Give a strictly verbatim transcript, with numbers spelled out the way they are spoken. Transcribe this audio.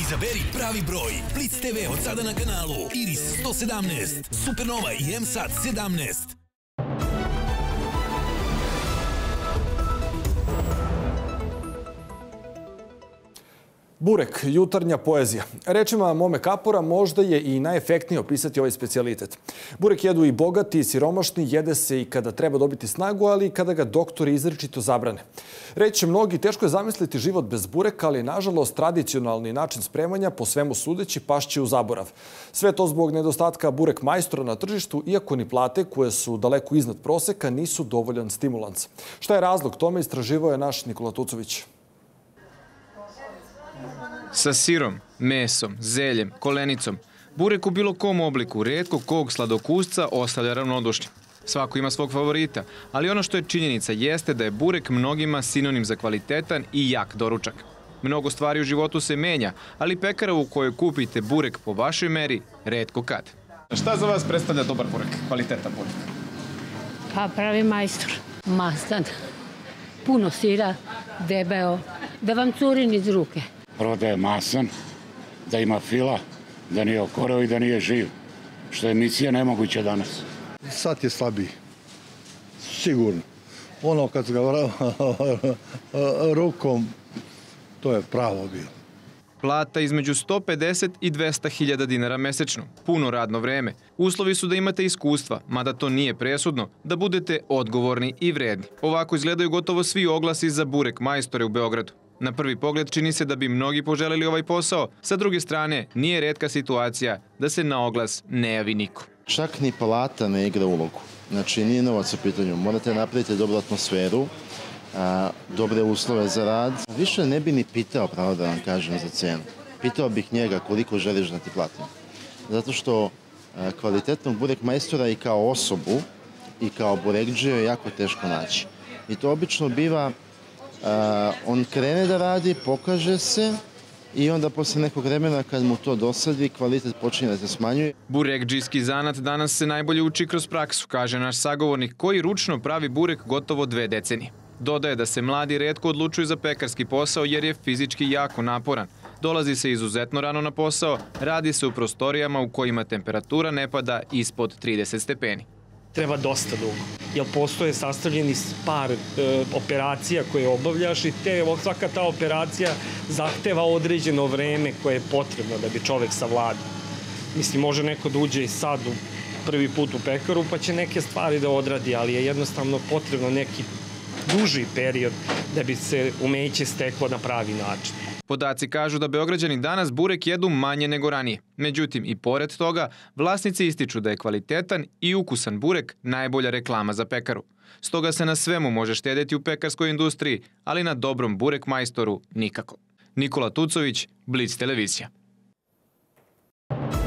Izaberi pravi broj. Blitz te ve od sada na kanalu Iris sto sedamnaest, Supernova i M SAT sedamnaest. Burek, jutarnja poezija. Rečima Mome Kapora možda je i najefektnije opisati ovaj specijalitet. Burek jedu i bogati i siromašni, jede se i kada treba dobiti snagu, ali i kada ga doktori izričito zabrane. Reći mnogi, teško je zamisliti život bez bureka, ali nažalost tradicionalni način spremanja po svemu sudeći pašće u zaborav. Sve to zbog nedostatka burek majstora na tržištu, iako ni plate, koje su daleko iznad proseka, nisu dovoljan stimulans. Šta je razlog tome, istraživao je naš Nikola Tucović. Sa sirom, mesom, zeljem, kolenicom, burek u bilo kom obliku retko kog sladokusca ostavlja ravnodušnim. Svako ima svog favorita, ali ono što je činjenica jeste da je burek mnogima sinonim za kvalitetan i jak doručak. Mnogo stvari u životu se menja, ali pekara u kojoj kupite burek po vašoj meri retko kad. Šta za vas predstavlja dobar burek, kvalitetan burek? Pa pravi majstor, mastan, puno sira, debeo, da vam curi niz ruke. Prvo da je masan, da ima fila, da nije okoreo i da nije živ, što je misija nemoguća danas. Sad je slabiji, sigurno. Ono kad ga rukom, to je pravo bilo. Plata između sto pedeset i dvesta hiljada dinara mesečno, puno radno vreme. Uslovi su da imate iskustva, mada to nije presudno, da budete odgovorni i vredni. Ovako izgledaju gotovo svi oglasi za burek majstore u Beogradu. Na prvi pogled čini se da bi mnogi poželeli ovaj posao, sa druge strane nije retka situacija da se na oglas ne javi niko. Čak ni plata ne igra ulogu. Znači nije novac u pitanju. Morate napraviti dobru atmosferu, a, dobre uslove za rad. Više ne bi ni pitao, pravo da vam kažem, za cenu. Pitao bih njega koliko želiš da ti platim. Zato što a, kvalitetnog burek majstora i kao osobu i kao burekdžiju je jako teško naći. I to obično biva Uh, on krene da radi, pokaže se i onda posle nekog vremena kad mu to dosadi, kvalitet počinje da se smanjuje. Burekdžijski zanat danas se najbolje uči kroz praksu, kaže naš sagovornik koji ručno pravi burek gotovo dve decenije. Dodaje da se mladi retko odlučuju za pekarski posao jer je fizički jako naporan. Dolazi se izuzetno rano na posao, radi se u prostorijama u kojima temperatura ne pada ispod trideset stepeni. Treba dosta dugo, jer postoje sastavljeni par e, operacija koje obavljaš i te, svaka ta operacija zahteva određeno vreme koje je potrebno da bi čovek savladio. Mislim, može neko da uđe i sad u prvi put u pekaru pa će neke stvari da odradi, ali je jednostavno potrebno neki duži period da bi se umeće steklo na pravi način. Podaci kažu da Beograđani danas burek jedu manje nego ranije. Međutim, i pored toga, vlasnici ističu da je kvalitetan i ukusan burek najbolja reklama za pekaru. Stoga se na svemu može štedeti u pekarskoj industriji, ali na dobrom burek majstoru nikako. Nikola Tucović, Blitz televizija.